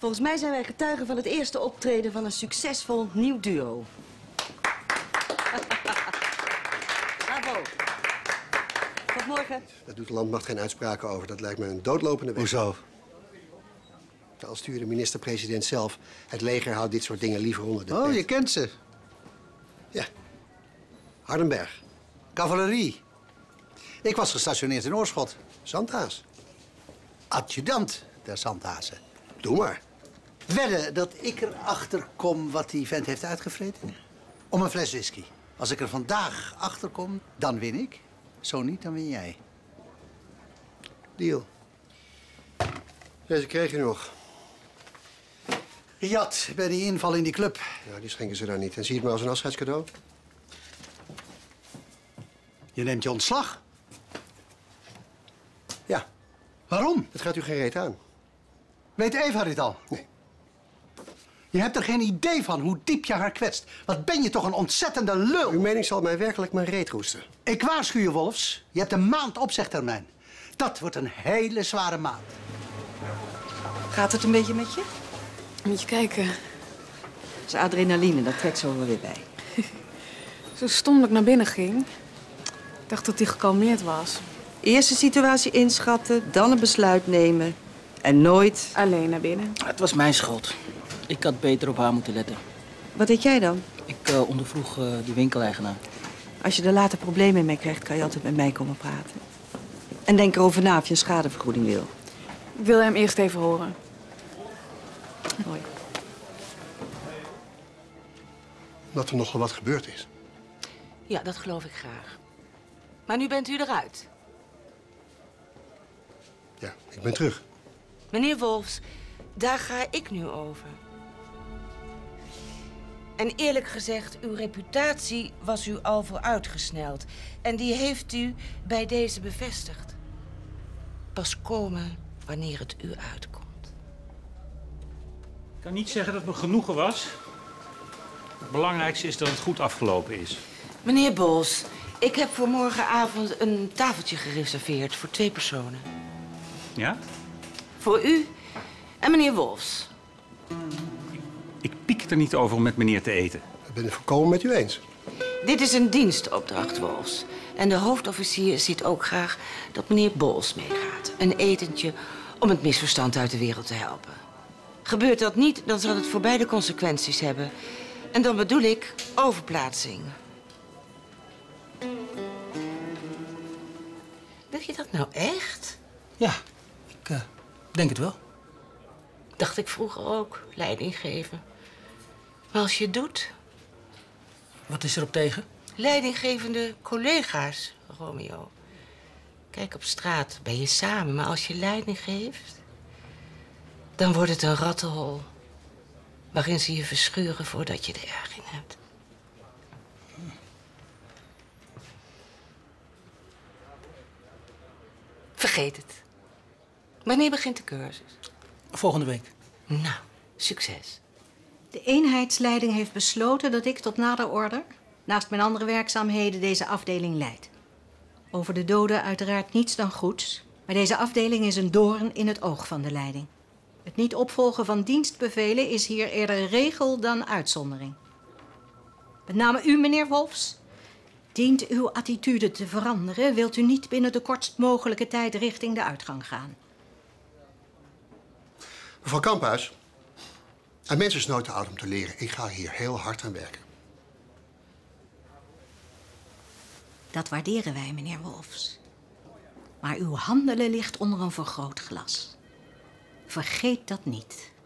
Volgens mij zijn wij getuigen van het eerste optreden van een succesvol nieuw duo. Bravo. Tot morgen. Daar doet de landmacht geen uitspraken over. Dat lijkt me een doodlopende weg. Hoezo? Al stuurt de minister-president zelf. Het leger houdt dit soort dingen liever onder de Oh, pet. je kent ze. Ja. Hardenberg. Cavalerie. Ik was gestationeerd in Oorschot. Zandhaas. Adjudant der Zandhazen. Doe maar. Wedden dat ik erachter kom wat die vent heeft uitgevreten? Om een fles whisky. Als ik er vandaag achter kom, dan win ik. Zo niet, dan win jij. Deal. Deze kreeg je nog. Gejat bij die inval in die club. Ja, die schenken ze daar niet. En zie je het maar als een afscheidscadeau? Je neemt je ontslag. Ja. Waarom? Dat gaat u geen reet aan. Weet Eva dit al? Nee. Je hebt er geen idee van hoe diep je haar kwetst. Wat ben je toch een ontzettende lul. Uw mening zal mij werkelijk mijn reet roesten. Ik waarschuw je, Wolfs. Je hebt een maand opzegtermijn. Dat wordt een hele zware maand. Gaat het een beetje met je? Moet je kijken. Dat is adrenaline, dat trekt zo wel weer bij. Zo stom dat ik naar binnen ging. Ik dacht dat hij gekalmeerd was. Eerst de situatie inschatten, dan een besluit nemen. En nooit... Alleen naar binnen. Het was mijn schuld. Ik had beter op haar moeten letten. Wat deed jij dan? Ik ondervroeg die winkeleigenaar. Als je er later problemen mee krijgt, kan je altijd met mij komen praten. En denk erover na of je een schadevergoeding wil. Ik wil hem eerst even horen. Mooi. Dat er nogal wat gebeurd is. Ja, dat geloof ik graag. Maar nu bent u eruit. Ja, ik ben terug. Meneer Wolfs, daar ga ik nu over. En eerlijk gezegd, uw reputatie was u al vooruitgesneld. En die heeft u bij deze bevestigd. Pas komen wanneer het u uitkomt. Ik kan niet zeggen dat het me genoegen was. Het belangrijkste is dat het goed afgelopen is. Meneer Bols, ik heb voor morgenavond een tafeltje gereserveerd voor 2 personen. Ja? Voor u en meneer Wolfs. Ik piek er niet over om met meneer te eten. Ik ben het volkomen met u eens. Dit is een dienstopdracht, Wolfs. En de hoofdofficier ziet ook graag dat meneer Bols meegaat. Een etentje om het misverstand uit de wereld te helpen. Gebeurt dat niet, dan zal het voor beide consequenties hebben. En dan bedoel ik overplaatsing. Wil je dat nou echt? Ja, ik denk het wel. Dacht ik vroeger ook, leiding geven. Maar als je het doet... Wat is er op tegen? Leidinggevende collega's, Romeo. Kijk, op straat ben je samen, maar als je leiding geeft... dan wordt het een rattenhol. Waarin ze je verschuren voordat je er erg in hebt. Vergeet het. Wanneer begint de cursus? Volgende week. Nou, succes. De eenheidsleiding heeft besloten dat ik tot nader order, naast mijn andere werkzaamheden, deze afdeling leid. Over de doden uiteraard niets dan goeds, maar deze afdeling is een doorn in het oog van de leiding. Het niet opvolgen van dienstbevelen is hier eerder regel dan uitzondering. Met name u, meneer Wolfs. Dient uw attitude te veranderen, wilt u niet binnen de kortst mogelijke tijd richting de uitgang gaan. Mevrouw Kamphuis, een mens is nooit te oud om te leren. Ik ga hier heel hard aan werken. Dat waarderen wij, meneer Wolfs. Maar uw handelen ligt onder een vergrootglas. Vergeet dat niet.